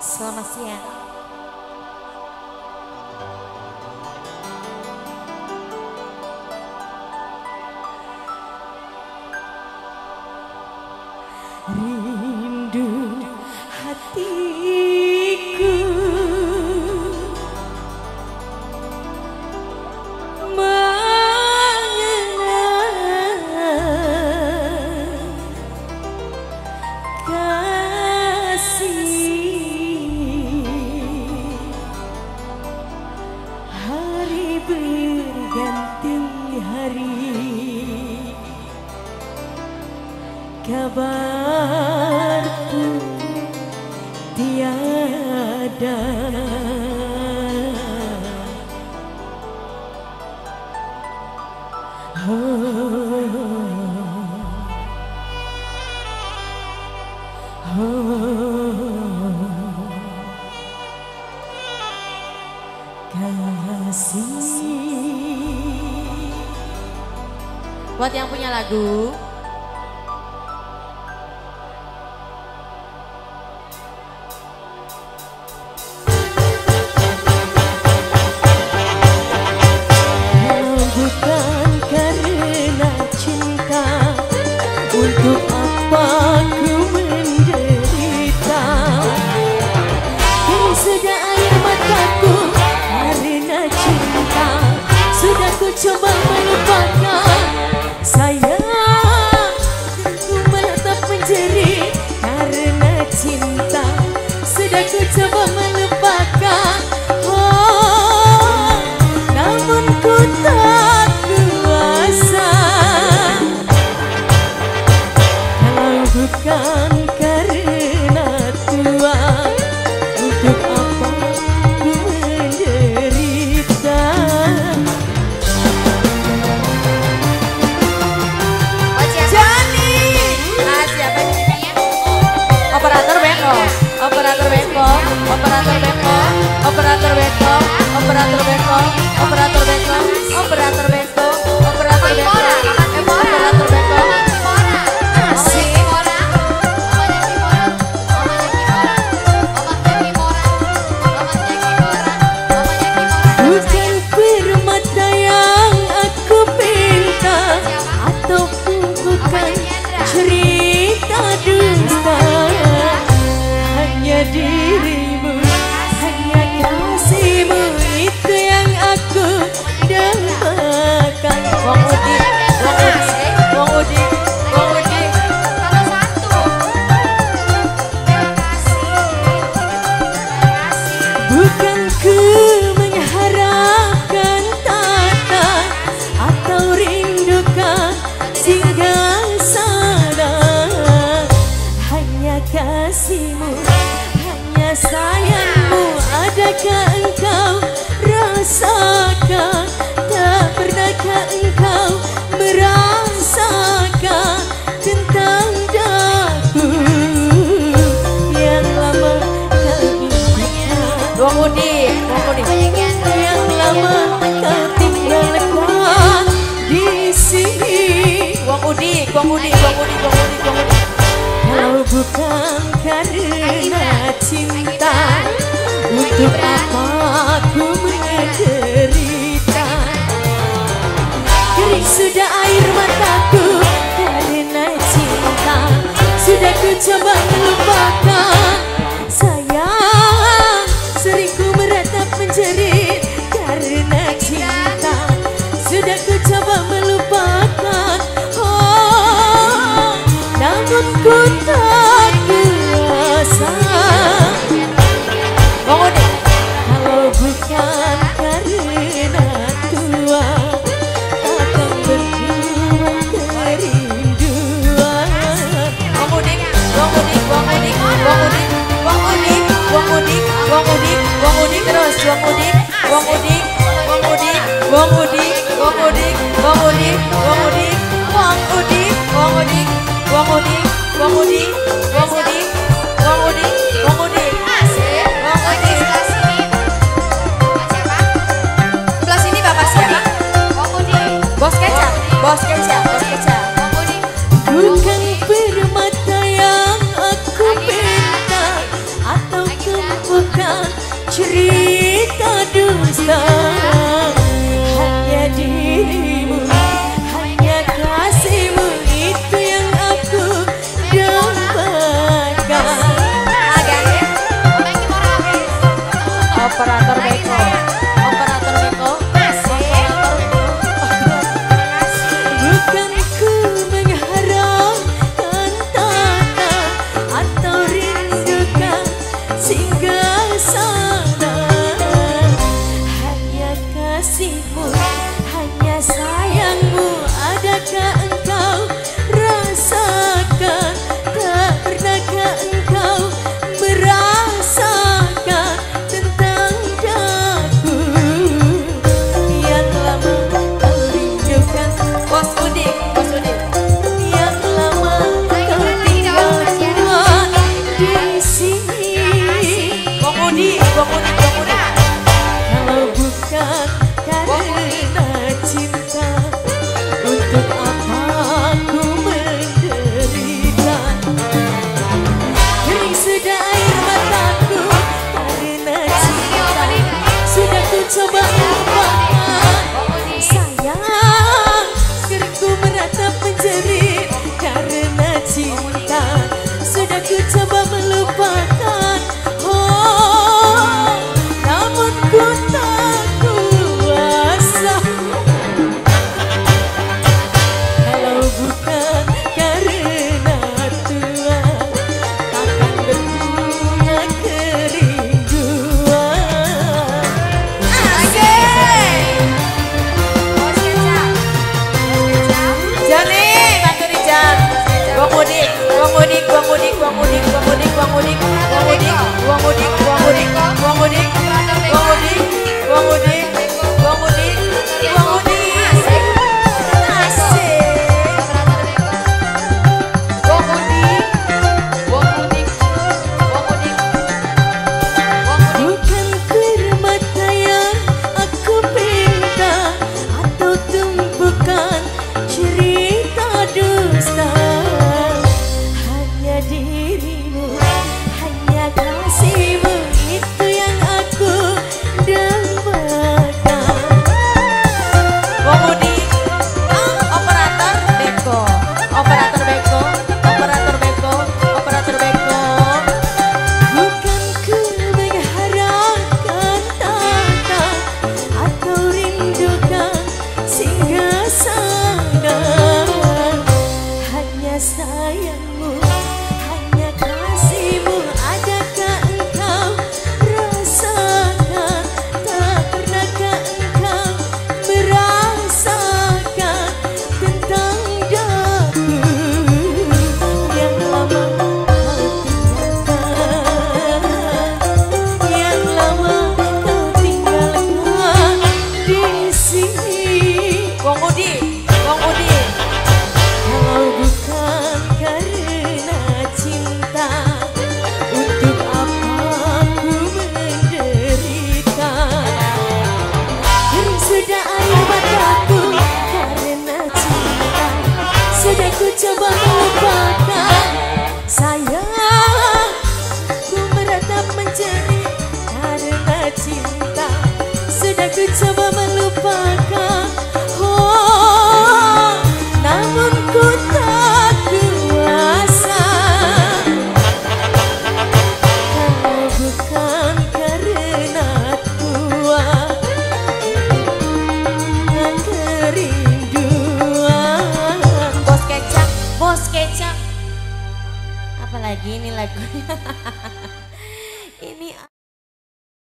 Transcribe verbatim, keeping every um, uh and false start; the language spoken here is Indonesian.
Selamat siang. Rindu hatiku mengenang kasih, hari berganti hari, kabar pun tiada. Oh, oh, kasih. Buat yang punya lagu, untuk apa ku menderita, kini sudah air mataku karena cinta, sudah ku coba melupakan sayang, ku menatap menjerit karena cinta, sudah ku coba melupakan, oh, namun ku tak kuasa. Bukan karena tua, untuk apa ku menderita. Jani, ah siapa namanya? Operator beko, operator beko, operator beko, operator beko, operator beko, operator beko, operator beko, operator beko, operator beko. Bukan permata yang aku pinta, ataupun bukan cerita dusta, hanya dirimu, hanya kasihmu, itu yang aku dambakan. Wong Udi, Wong Udi, Wong Udi, Wong Udi. Bukan ku mengharapkan tata atau rindukan singgah sana, hanya kasihmu, hanya sayangmu, adakah engkau rasakan? Tak pernahkah engkau merasakan tentang daku yang lama kau impikan? Wong Udi, Wong Udi. Yang lama kau tinggalkan di sini. Wong Udi, Wong Udi, Wong Udi, Wong Udi, Wong Udi. Kalau bukan karena cinta, untuk apa aku menderita? Kering sudah air mataku karena cinta, sudah ku coba melupakan sayang, sering ku meratap menjerit karena cinta, sudah ku coba melupakan, oh, namun ku tak kuasa. Kalau bukan karena tua, akan berjuang kerinduan. Wong Udi, Wong Udi, Wong Udi, Wong Udi, Wong Udi, Wong Udi, Wong Udi, Wong Udi terus, Wong Udi, Wong Udi, Wong Udi, Wong Udi, Wong Udi, Wong Udi, Wong Udi, Wong Udi, Wong Udi, Wong Udi, Wong Udi, Wong Udi, Wong Udi, Wong Udi. Asik. Wong Udi sebelah sini. Siapa? Sebelah sini Bapak siapa? Wong Udi. Bos kecap, bos kecap, bos kecap. Wong Udi. Bukan permata yang aku pinta, atau Wong unik, wong unik. Kalau bukan karena cinta, untuk apa aku menderita? Kering sudah air mataku karena cinta, sudah ku coba lupakan. Sayang, keringku meratap menjerit karena cinta, sudah ku coba melupakan. Oh, namun ku tak kuasa. Kalau bukan karena tua, takkan berbunga kerinduan. Asik. Bos kecap. Bos kecap. Jani, bantu Rijan. Wong udik, wong udik, wong udik, wong udik, wong udik, wong udik, wong udik, wong udik, wong udik, wong udik, wong udik, wong udik, wong udik, wong udik. Asik. Asik. Wong udik, wong udik, wong udik, wong udik. Bukan permata yang aku pinta, atau tumpukan cerita dusta. Hanya dirimu, hanya kasihmu, itu yang aku dambakan. Wong udik, ah, operator beko, operator beko, operator beko, operator beko. Bukan ku mengharapkan tata atau rindukan singgah sana. Hanya sayangmu, hanya kasihmu, adakah engkau rasakan? Tak pernahkah engkau merasakan tentang daku yang lama kau tinggalkan, yang lama kau tinggalkan di sini. Wong udik, wong udik. Kalau bukan karena cinta, untuk apa aku menderita? Kering sudah air mataku karena cinta, sudah ku coba melupakan. Sayang, ku meratap menjerit karena cinta, sudah ku coba melupakan. Oh, namun ku tak kuasa. Kalau bukan karena tua, kerinduan. Bos kecap, bos kecap. Apalagi ini lagunya. Ini